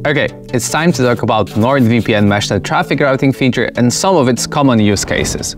Okay, it's time to talk about NordVPN Meshnet traffic routing feature and some of its common use cases.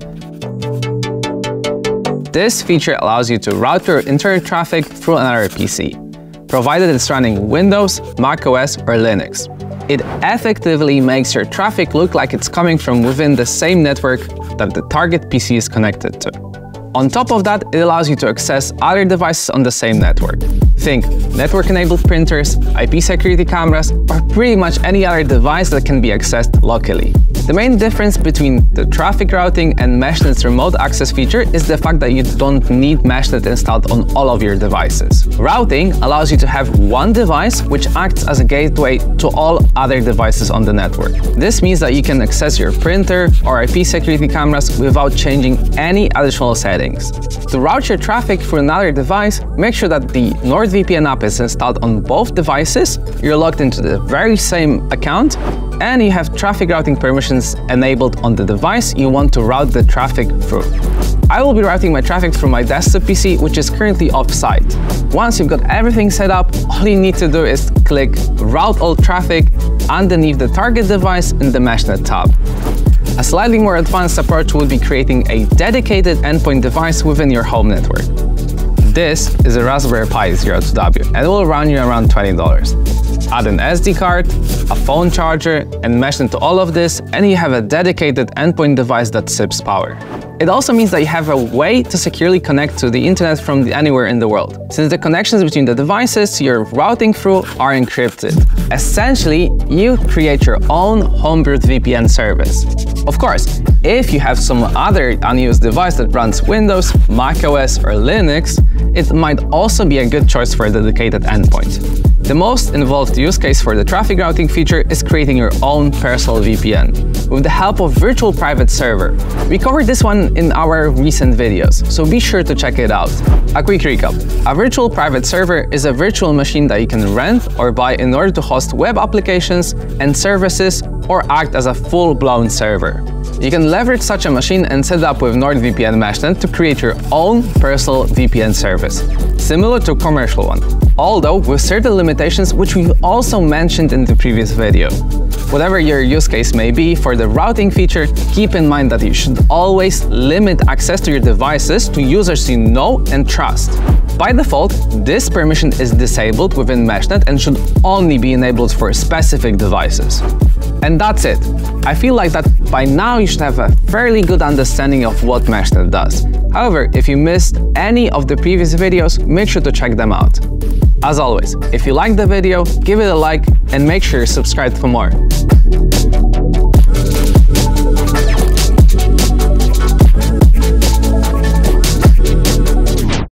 This feature allows you to route your internet traffic through another PC, provided it's running Windows, macOS, or Linux. It effectively makes your traffic look like it's coming from within the same network that the target PC is connected to. On top of that, it allows you to access other devices on the same network. Think network-enabled printers, IP security cameras, or pretty much any other device that can be accessed locally. The main difference between the traffic routing and Meshnet's remote access feature is the fact that you don't need Meshnet installed on all of your devices. Routing allows you to have one device which acts as a gateway to all other devices on the network. This means that you can access your printer or IP security cameras without changing any additional settings. To route your traffic through another device, make sure that the NordVPN app is installed on both devices, you're logged into the very same account, and you have traffic routing permissions enabled on the device you want to route the traffic through. I will be routing my traffic through my desktop PC, which is currently off-site. Once you've got everything set up, all you need to do is click Route All Traffic underneath the target device in the Meshnet tab. A slightly more advanced approach would be creating a dedicated endpoint device within your home network. This is a Raspberry Pi 02W and it will run you around $20. Add an SD card, a phone charger, and Meshnet to all of this, and you have a dedicated endpoint device that sips power. It also means that you have a way to securely connect to the internet from anywhere in the world, since the connections between the devices you're routing through are encrypted. Essentially, you create your own homebrewed VPN service. Of course, if you have some other unused device that runs Windows, macOS, or Linux, it might also be a good choice for a dedicated endpoint. The most involved use case for the traffic routing feature is creating your own personal VPN with the help of virtual private server. We covered this one in our recent videos, so be sure to check it out. A quick recap. A virtual private server is a virtual machine that you can rent or buy in order to host web applications and services or act as a full-blown server. You can leverage such a machine and set it up with NordVPN Meshnet to create your own personal VPN service, similar to a commercial one, although with certain limitations which we've also mentioned in the previous video. Whatever your use case may be for the routing feature, keep in mind that you should always limit access to your devices to users you know and trust. By default, this permission is disabled within Meshnet and should only be enabled for specific devices. And that's it. I feel like that by now you should have a fairly good understanding of what Meshnet does. However, if you missed any of the previous videos, make sure to check them out. As always, if you liked the video, give it a like and make sure you're subscribed for more.